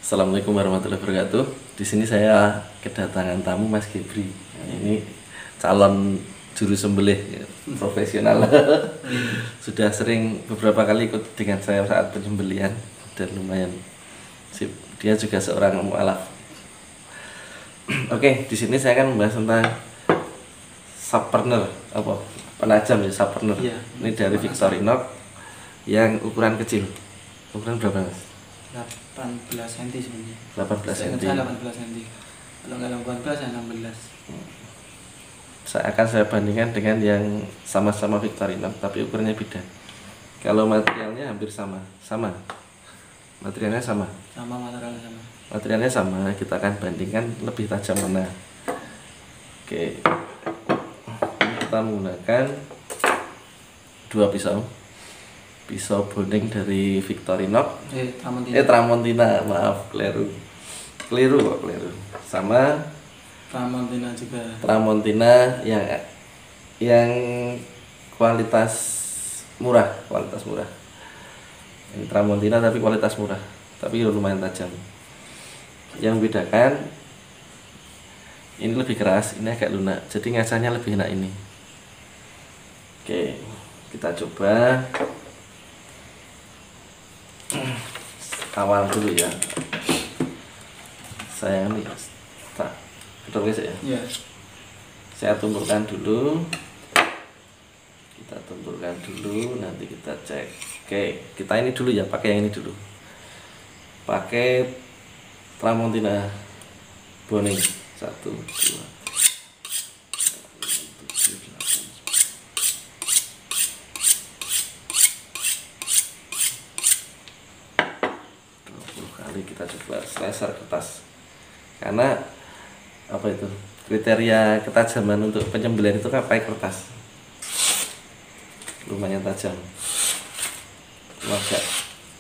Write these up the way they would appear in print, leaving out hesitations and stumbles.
Assalamualaikum warahmatullahi wabarakatuh. Di sini saya kedatangan tamu Mas Gebri. Ini calon juru sembelih ya, profesional. Sudah sering beberapa kali ikut dengan saya saat penyembelihan dan lumayan sip. Dia juga seorang mualaf. Oke, di sini saya akan membahas tentang sharpener, apa? Penajam ya, sharpener. Iya, Ini dari Victorinox yang ukuran kecil. Ukuran berapa, Mas? 18 cm sebenarnya. 18 cm. 18 cm. Kalau nggak 18 ya 16. Saya bandingkan dengan yang sama-sama Victorinox tapi ukurannya beda. Kalau materialnya hampir sama. Materialnya sama. Materialnya sama. Materialnya sama, kita akan bandingkan lebih tajam mana. Oke. Ini kita menggunakan dua pisau. Pisau boning dari Victorinox. Tramontina, maaf, keliru. Sama Tramontina juga. Tramontina yang kualitas murah. Ini Tramontina tapi kualitas murah, tapi lumayan tajam. Yang membedakan ini lebih keras, ini agak lunak, jadi ngasahnya lebih enak ini. Oke, kita coba awal dulu ya. Saya ini tak betul ya. Iya. Saya tumpulkan dulu. Kita tumpulkan dulu, nanti kita cek. Oke, kita ini dulu ya, pakai yang ini dulu. Pakai Tramontina boning 1, 2, 20 kali kita coba slicer kertas. Karena apa itu? Kriteria ketajaman untuk penyembelihan itu kan pakai kertas. Lumayan tajam. Agak.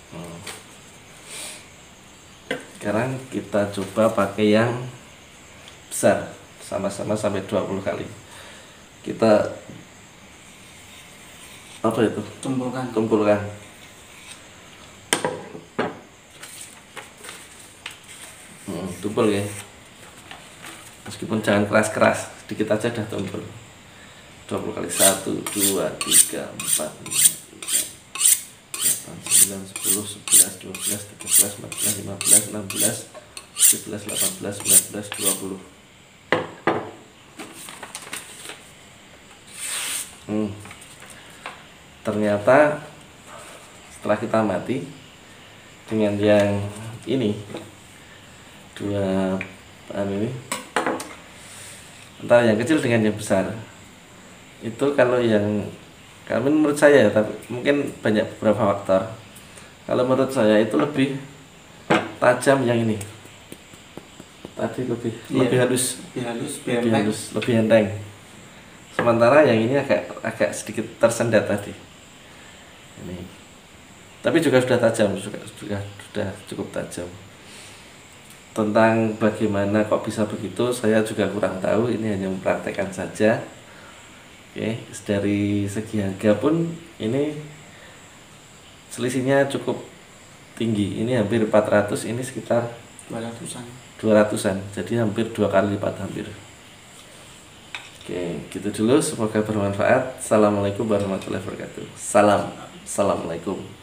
Sekarang kita coba pakai yang besar, sama-sama sampai 20 kali. Kita apa itu? Tumpulkan. Tumpul ya. Meskipun jangan keras-keras, sedikit aja dah tumpul. 20 kali. 1, 2, 3, 4, 5, 9, 10, 11, 12, 13, 14, 15, 16, 17, 18, 19, 20. Ternyata setelah kita amati dengan yang ini ini antara yang kecil dengan yang besar itu, kalau menurut saya, tapi mungkin banyak beberapa faktor. Kalau menurut saya itu lebih tajam yang ini. Tadi lebih halus, lebih enteng. Sementara yang ini agak sedikit tersendat tadi. Ini. Tapi juga sudah tajam, sudah cukup tajam. Tentang bagaimana kok bisa begitu, saya juga kurang tahu. Ini hanya mempraktekkan saja. Oke, dari segi harga pun ini selisihnya cukup tinggi. Ini hampir 400, ini sekitar 200-an. Jadi hampir 2 kali lipat hampir. Oke, gitu dulu. Semoga bermanfaat. Assalamualaikum warahmatullahi wabarakatuh. Assalamualaikum.